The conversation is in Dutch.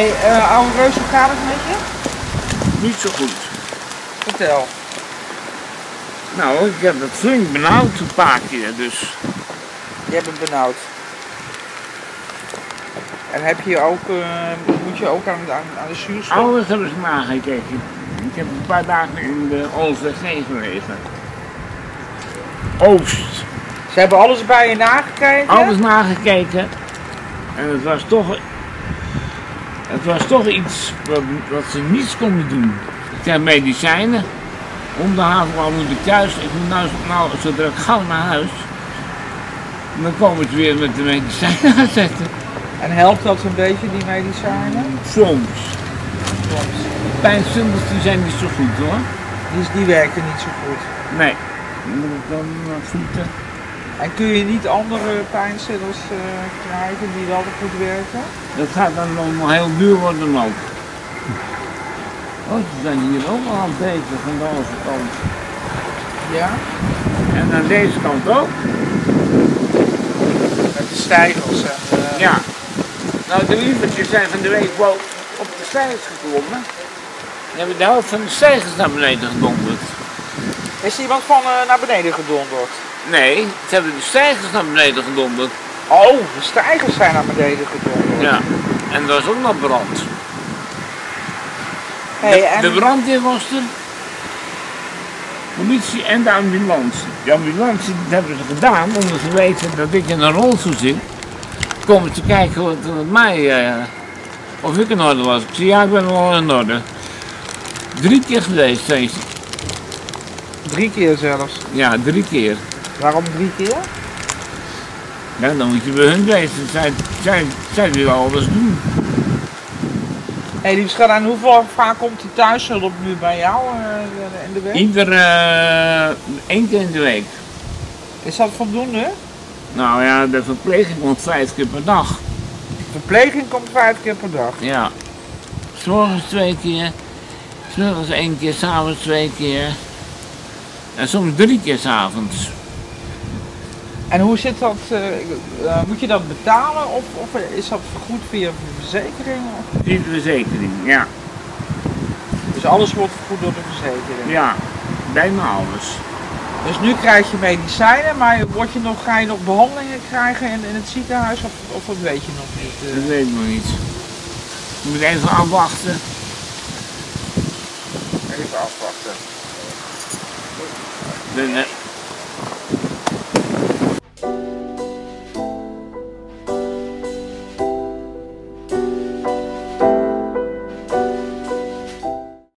Hey, oude Reus, hoe gaat het met je? Niet zo goed. Vertel. Nou, ik heb het flink benauwd een paar keer, dus... Jij bent benauwd. En heb je ook, moet je ook aan de zuurstof? Alles hebben ze nagekeken. Ik heb een paar dagen in de OVG gelegen. Oost. Ze hebben alles bij je nagekeken? Alles nagekeken. En het was toch iets wat ze niets konden doen. Ik heb medicijnen. Om de haven moet ik thuis. Ik moet nou zodra ik gauw naar huis. En dan komen ze weer met de medicijnen aanzetten. En helpt dat een beetje, die medicijnen? Soms. Pijnstillers die zijn niet zo goed hoor. Die werken niet zo goed. Nee. Dan moet ik dan voeten. En kun je niet andere pijnstillers krijgen die wel goed werken? Dat gaat dan nog heel duur worden ook. Oh, ze zijn hier ook al aan bezig aan de overkant. Ja? En aan deze kant ook. Met de stijgers en... Ja. Nou, de lievertjes zijn van de week wel op de stijgers geklommen. Die hebben de helft van de stijgers naar beneden gedonderd. Is er iemand van naar beneden gedonderd? Nee, ze hebben de stijgers naar beneden gedonderd. Oh, de stijgers zijn naar beneden gedonderd. Ja. En er was ook nog brand. Hey, de brandweer was er. Politie en de ambulance. De ambulance dat hebben ze gedaan omdat ze weten dat ik in een rolstoel zit. Komen te kijken wat mij, of ik in orde was. Ik zei ja, ik ben wel in orde. 3 keer geweest zijn ze. 3 keer zelfs? Ja, 3 keer. Waarom 3 keer? Ja, dan moet je bij hun wezen. Zij willen alles doen. Hé, lieve schat, en hoe vaak komt die thuishulp nu bij jou in de week? 1 keer in de week. Is dat voldoende? Nou ja, de verpleging komt 5 keer per dag. De verpleging komt 5 keer per dag? Ja. 's Morgens 2 keer, 's middags 1 keer, 's avonds 2 keer. En soms 3 keer 's avonds. En hoe zit dat, moet je dat betalen of is dat vergoed via de verzekering? Via de verzekering, ja. Dus alles wordt vergoed door de verzekering? Ja, bijna alles. Dus nu krijg je medicijnen, maar ga je nog behandelingen krijgen in het ziekenhuis of dat weet je nog niet? Dat weet ik nog niet. Je moet even afwachten. Even afwachten.